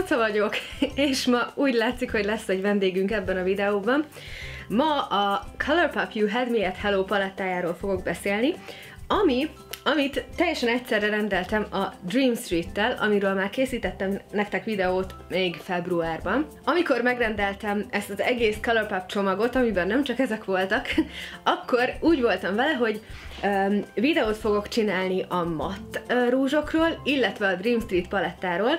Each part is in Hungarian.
Luca vagyok, és ma úgy látszik, hogy lesz egy vendégünk ebben a videóban. Ma a ColourPop You Had Me at Hello palettájáról fogok beszélni, amit teljesen egyszerre rendeltem a Dream Street-tel, amiről már készítettem nektek videót még februárban. Amikor megrendeltem ezt az egész ColourPop csomagot, amiben nem csak ezek voltak, akkor úgy voltam vele, hogy videót fogok csinálni a matt rúzsokról, illetve a Dream Street palettáról.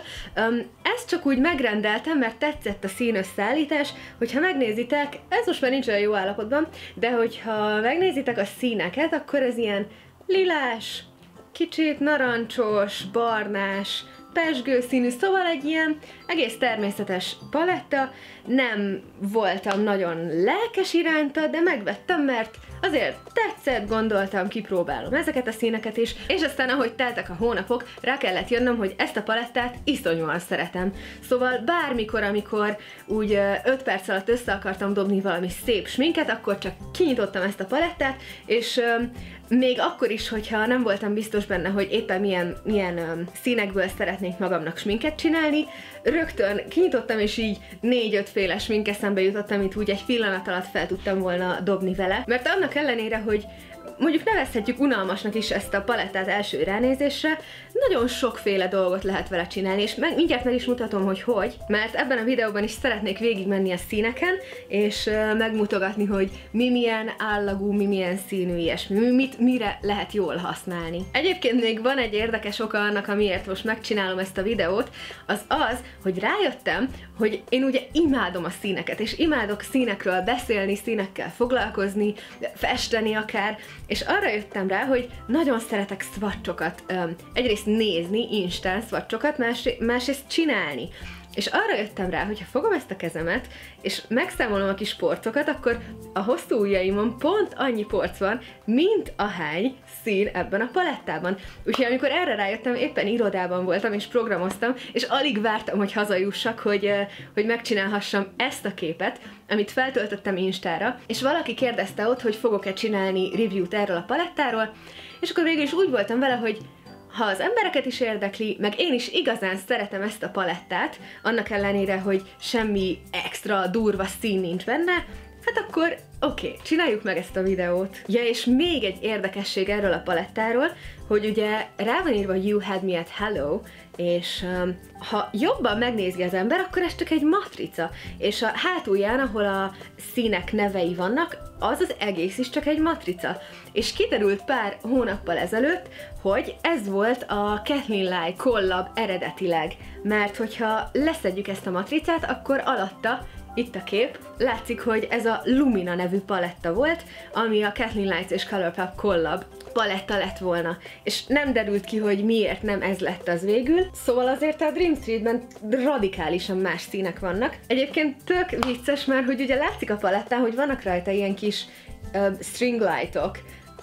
Ezt csak úgy megrendeltem, mert tetszett a színösszeállítás. Hogyha megnézitek, ez most már nincs olyan jó állapotban, de hogyha megnézitek a színeket, akkor ez ilyen lilás, kicsit narancsos, barnás, pezsgőszínű, szóval egy ilyen egész természetes paletta. Nem voltam nagyon lelkes iránta, de megvettem, mert azért tetszett, gondoltam, kipróbálom ezeket a színeket is, és aztán ahogy teltek a hónapok, rá kellett jönnöm, hogy ezt a palettát iszonyúan szeretem. Szóval bármikor, amikor úgy 5 perc alatt össze akartam dobni valami szép sminket, akkor csak kinyitottam ezt a palettát, és még akkor is, hogyha nem voltam biztos benne, hogy éppen milyen színekből szeretnék magamnak sminket csinálni, rögtön kinyitottam, és így 4-5 féle smink eszembe jutott, amit úgy egy pillanat alatt fel tudtam volna dobni vele. Mert annak ellenére, hogy mondjuk nevezhetjük unalmasnak is ezt a palettát első ránézésre, nagyon sokféle dolgot lehet vele csinálni, és mindjárt meg is mutatom, hogy, mert ebben a videóban is szeretnék végigmenni a színeken, és megmutogatni, hogy mi milyen állagú, mi milyen színű, ilyesmi, mire lehet jól használni. Egyébként még van egy érdekes oka annak, amiért most megcsinálom ezt a videót, az, hogy rájöttem, hogy én ugye imádom a színeket, és imádok színekről beszélni, színekkel foglalkozni, festeni akár, és arra jöttem rá, hogy nagyon szeretek swatchokat, egyrészt nézni, instán swatchokat, másrészt csinálni. És arra jöttem rá, hogy ha fogom ezt a kezemet, és megszámolom a kis porcokat, akkor a hosszú ujjaimon pont annyi porc van, mint ahány szín ebben a palettában. Úgyhogy amikor erre rájöttem, éppen irodában voltam és programoztam, és alig vártam, hogy hazajussak, hogy megcsinálhassam ezt a képet, amit feltöltöttem Instára, és valaki kérdezte ott, hogy fogok-e csinálni review-t erről a palettáról, és akkor végül is úgy voltam vele, hogy ha az embereket is érdekli, meg én is igazán szeretem ezt a palettát, annak ellenére, hogy semmi extra durva szín nincs benne, hát akkor oké, csináljuk meg ezt a videót. Ja, és még egy érdekesség erről a palettáról, hogy ugye rá van írva You Had Me at Hello, és ha jobban megnézi az ember, akkor ez csak egy matrica, és a hátulján, ahol a színek nevei vannak, az egész is csak egy matrica. És kiderült pár hónappal ezelőtt, hogy ez volt a Kathleen Light collab eredetileg, mert hogyha leszedjük ezt a matricát, akkor alatta itt a kép, látszik, hogy ez a Lumina nevű paletta volt, ami a Kathleen Lights és ColourPop collab paletta lett volna. És nem derült ki, hogy miért nem ez lett az végül, szóval azért a Dream Streetben radikálisan más színek vannak. Egyébként tök vicces, mert hogy ugye látszik a palettán, hogy vannak rajta ilyen kis string lightok,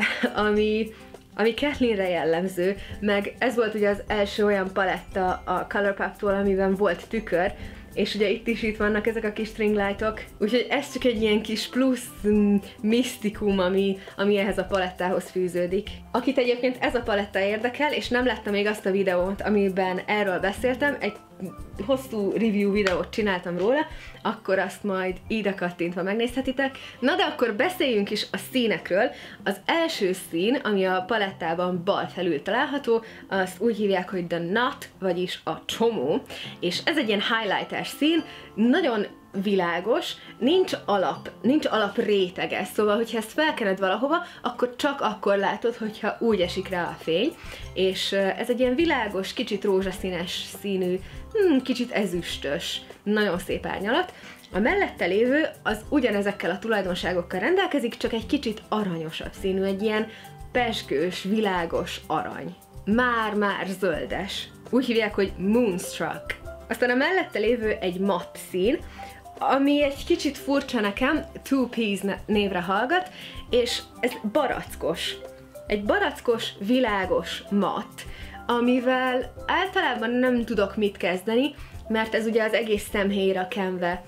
ami Kathleenre jellemző, meg ez volt ugye az első olyan paletta a ColourPop-tól, amiben volt tükör, és ugye itt vannak ezek a kis string lightok, úgyhogy ez csak egy ilyen kis plusz misztikum, ami ehhez a palettához fűződik. Akit egyébként ez a paletta érdekel, és nem látta még azt a videót, amiben erről beszéltem, egy hosszú review videót csináltam róla, akkor azt majd ide kattintva megnézhetitek. Na de akkor beszéljünk is a színekről. Az első szín, ami a palettában bal felül található, azt úgy hívják, hogy The Knot, vagyis a csomó, és ez egy ilyen highlighter szín, nagyon világos, nincs alap rétege, szóval hogyha ezt felkened valahova, akkor csak akkor látod, hogyha úgy esik rá a fény, és ez egy ilyen világos, kicsit rózsaszínes színű, kicsit ezüstös, nagyon szép árnyalat. A mellette lévő az ugyanezekkel a tulajdonságokkal rendelkezik, csak egy kicsit aranyosabb színű, egy ilyen pezsgős, világos arany. Már zöldes. Úgy hívják, hogy Moonstruck. Aztán a mellette lévő egy matt szín, ami egy kicsit furcsa nekem, Two Peas névre hallgat, és ez barackos. Egy barackos, világos matt, amivel általában nem tudok mit kezdeni, mert ez ugye az egész szemhéjra kenve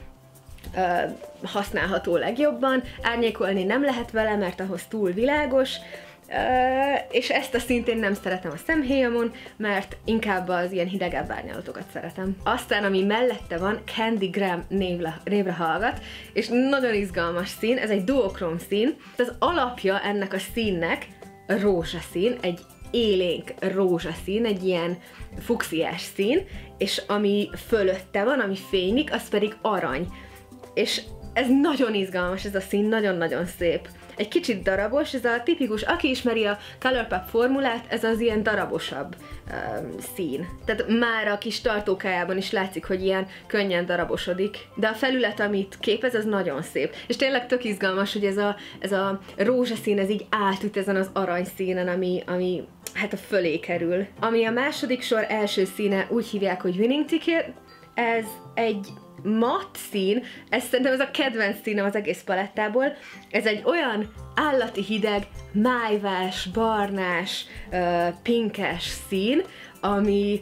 használható legjobban, árnyékolni nem lehet vele, mert ahhoz túl világos, És ezt a színt én nem szeretem a szemhéjamon, mert inkább az ilyen hidegebb árnyalatokat szeretem. Aztán, ami mellette van, Candy Graham névre hallgat, és nagyon izgalmas szín, ez egy duokróm szín. Az alapja ennek a színnek rózsaszín, egy élénk rózsaszín, egy ilyen fuxiás szín, és ami fölötte van, ami fénylik, az pedig arany. És ez nagyon izgalmas, ez a szín, nagyon-nagyon szép. Egy kicsit darabos, ez a tipikus, aki ismeri a ColourPop formulát, ez az ilyen darabosabb szín. Tehát már a kis tartókájában is látszik, hogy ilyen könnyen darabosodik. De a felület, amit képez, az nagyon szép. És tényleg tök izgalmas, hogy ez a rózsaszín, ez így átüt ezen az aranyszínen, ami hát a fölé kerül. Ami a második sor első színe, úgy hívják, hogy Winning Ticket, ez egy matt szín, szerintem ez a kedvenc színem az egész palettából. Ez egy olyan állati hideg, májvás, barnás, pinkes szín, ami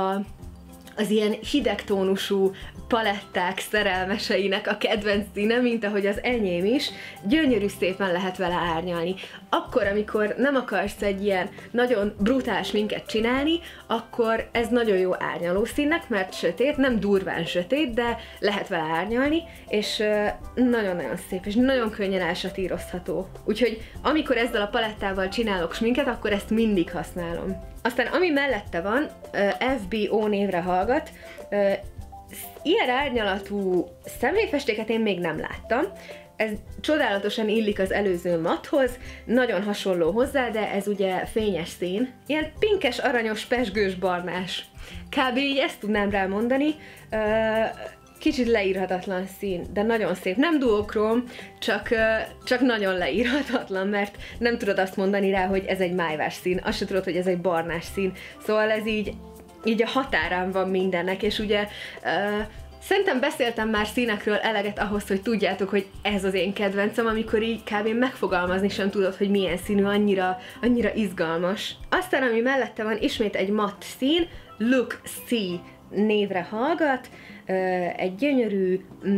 az ilyen hideg tónusú paletták szerelmeseinek a kedvenc színe, mint ahogy az enyém is, gyönyörű szépen lehet vele árnyalni. Akkor, amikor nem akarsz egy ilyen nagyon brutális minket csinálni, akkor ez nagyon jó árnyaló színnek, mert sötét, nem durván sötét, de lehet vele árnyalni, és nagyon-nagyon szép, és nagyon könnyen elsatírozható. Úgyhogy amikor ezzel a palettával csinálok sminket, akkor ezt mindig használom. Aztán ami mellette van, FBO névre hallgat, ilyen árnyalatú szemhéjfestéket én még nem láttam. Ez csodálatosan illik az előző matthoz, nagyon hasonló hozzá, de ez ugye fényes szín. Ilyen pinkes, aranyos, pezsgős, barnás. Kb. Így ezt tudnám rá mondani. Kicsit leírhatatlan szín, de nagyon szép. Nem duokróm, csak nagyon leírhatatlan, mert nem tudod azt mondani rá, hogy ez egy májvás szín, azt se tudod, hogy ez egy barnás szín. Szóval ez így a határán van mindennek, és ugye szerintem beszéltem már színekről eleget ahhoz, hogy tudjátok, hogy ez az én kedvencem, amikor így kb. Megfogalmazni sem tudod, hogy milyen színű, annyira izgalmas. Aztán, ami mellette van, ismét egy matt szín, Look See névre hallgat, egy gyönyörű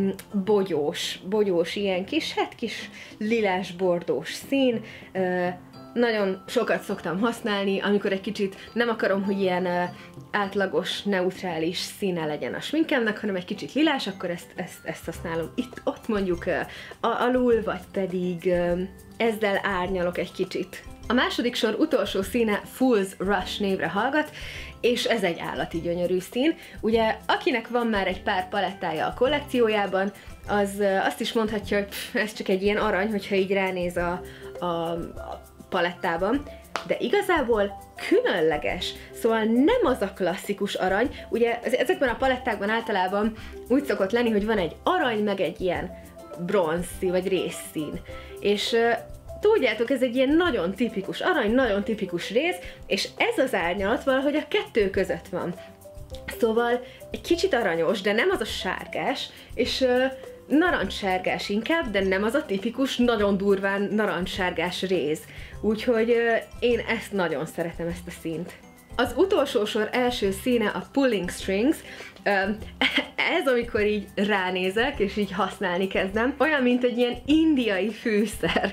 bogyós ilyen kis lilás bordós szín. Nagyon sokat szoktam használni, amikor egy kicsit nem akarom, hogy ilyen átlagos, neutrális színe legyen a sminkemnek, hanem egy kicsit lilás, akkor ezt használom ott mondjuk alul, vagy pedig ezzel árnyalok egy kicsit. A második sor utolsó színe Fool's Rush névre hallgat, és ez egy állati gyönyörű szín. Ugye, akinek van már egy pár palettája a kollekciójában, az azt is mondhatja, hogy ez csak egy ilyen arany, hogyha így ránéz a palettában, de igazából különleges, szóval nem az a klasszikus arany, ugye ezekben a palettákban általában úgy szokott lenni, hogy van egy arany, meg egy ilyen bronz vagy rézszín, és tudjátok, ez egy ilyen nagyon tipikus arany, nagyon tipikus réz, és ez az árnyalat valahogy a kettő között van. Szóval egy kicsit aranyos, de nem az a sárgás, és narancssárgás inkább, de nem az a tipikus, nagyon durván narancssárgás réz. Úgyhogy én ezt nagyon szeretem, ezt a színt. Az utolsó sor első színe a Pulling Strings. Ez, amikor így ránézek, és így használni kezdem, olyan, mint egy ilyen indiai fűszer.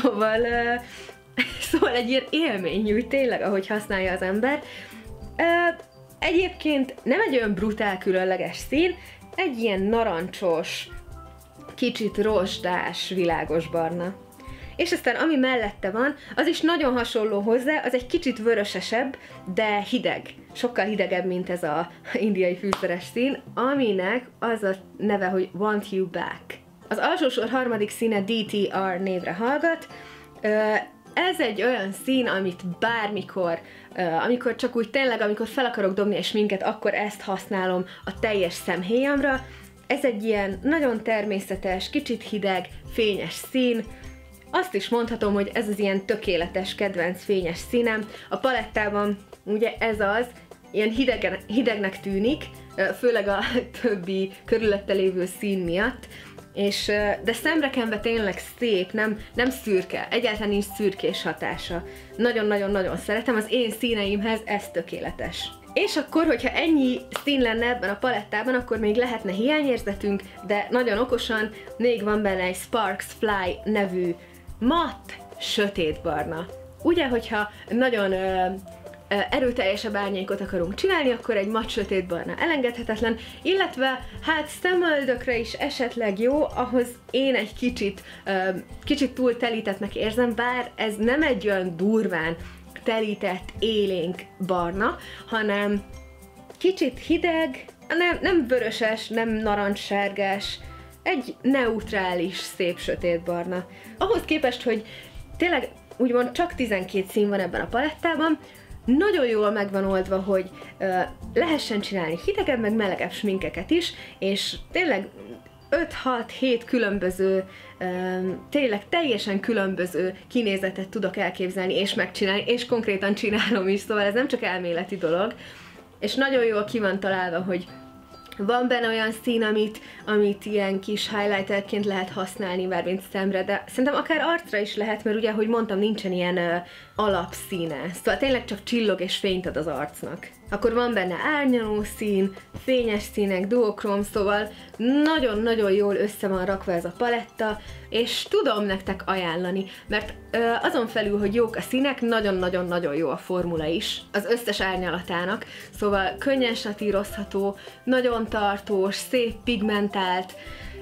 Szóval egy ilyen élményű, tényleg, ahogy használja az ember. Egyébként nem egy olyan brutál különleges szín, egy ilyen narancsos, kicsit rozsdás, világos barna. És aztán ami mellette van, az is nagyon hasonló hozzá, az egy kicsit vörösesebb, de hideg. Sokkal hidegebb, mint ez az indiai fűszeres szín, aminek az a neve, hogy Want You Back. Az alsósor harmadik színe DTR névre hallgat. Ez egy olyan szín, amit bármikor, amikor csak úgy tényleg, amikor fel akarok dobni egy sminket, akkor ezt használom a teljes szemhéjamra. Ez egy ilyen nagyon természetes, kicsit hideg, fényes szín. Azt is mondhatom, hogy ez az ilyen tökéletes kedvenc fényes színem. A palettában ugye ez az, ilyen hidegnek tűnik, főleg a többi körülötte lévő szín miatt, de szemrekenve tényleg szép, nem szürke, egyáltalán nincs szürkés hatása. Nagyon-nagyon-nagyon szeretem, az én színeimhez ez tökéletes. És akkor, hogyha ennyi szín lenne ebben a palettában, akkor még lehetne hiányérzetünk, de nagyon okosan még van benne egy Sparks Fly nevű matt, sötétbarna. ugye, hogyha nagyon erőteljesebb árnyékot akarunk csinálni, akkor egy matt sötétbarna elengedhetetlen, illetve hát szemöldökre is esetleg jó, ahhoz én egy kicsit túl telítettnek érzem, bár ez nem egy olyan durván telített, élénk barna, hanem kicsit hideg, nem vöröses, nem narancssárgás, egy neutrális, szép sötétbarna. Ahhoz képest, hogy tényleg úgymond csak 12 szín van ebben a palettában, nagyon jól megvan oldva, hogy lehessen csinálni hidegebb, meg melegebb sminkeket is, és tényleg 5-6-7 különböző, tényleg teljesen különböző kinézetet tudok elképzelni és megcsinálni, és konkrétan csinálom is, szóval ez nem csak elméleti dolog, és nagyon jól ki van találva, hogy van benne olyan szín, amit ilyen kis highlighterként lehet használni, mármint szemre, de szerintem akár arcra is lehet, mert ugye, ahogy mondtam, nincsen ilyen alapszíne. Szóval tényleg csak csillog és fényt ad az arcnak. Akkor van benne árnyaló szín, fényes színek, duokróm, szóval nagyon-nagyon jól össze van rakva ez a paletta, és tudom nektek ajánlani, mert azon felül, hogy jók a színek, nagyon-nagyon-nagyon jó a formula is, az összes árnyalatának, szóval könnyen satírozható, nagyon tartós, szép pigmentált,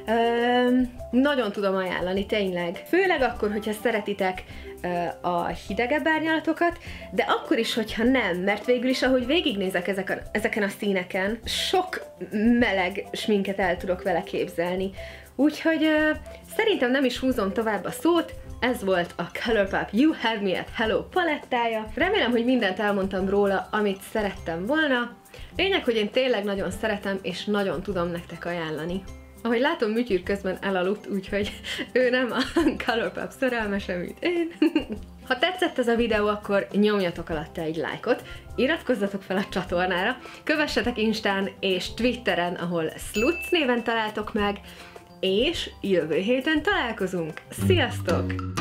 nagyon tudom ajánlani, tényleg. Főleg akkor, hogyha szeretitek a hidegebb árnyalatokat, de akkor is, hogyha nem, mert végül is, ahogy végignézek ezeken a színeken, sok meleg sminket el tudok vele képzelni. Úgyhogy szerintem nem is húzom tovább a szót, ez volt a ColourPop You Had Me at Hello palettája. Remélem, hogy mindent elmondtam róla, amit szerettem volna. Lényeg, hogy én tényleg nagyon szeretem, és nagyon tudom nektek ajánlani. Ahogy látom, Műtyűr közben elaludt, úgyhogy ő nem a ColourPop szerelmese, mint én. Ha tetszett ez a videó, akkor nyomjatok alatta egy lájkot, iratkozzatok fel a csatornára, kövessetek Instán és Twitteren, ahol Slutz néven találtok meg, és jövő héten találkozunk. Sziasztok!